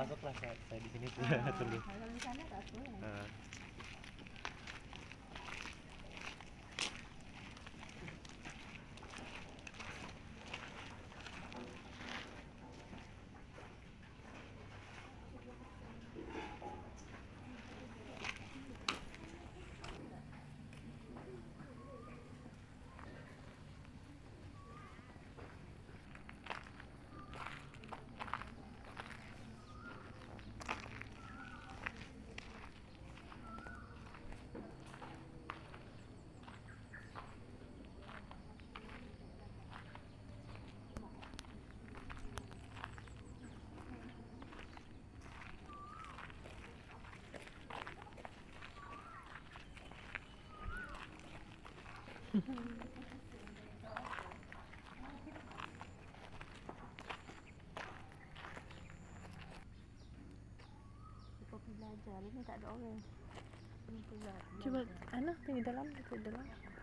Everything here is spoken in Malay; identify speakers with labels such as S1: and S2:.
S1: masuklah saya di sini tunggu.
S2: Kalau di sana tak boleh. Kopi belajar ini tak ada orang.
S3: Cuba anak pergi dalam.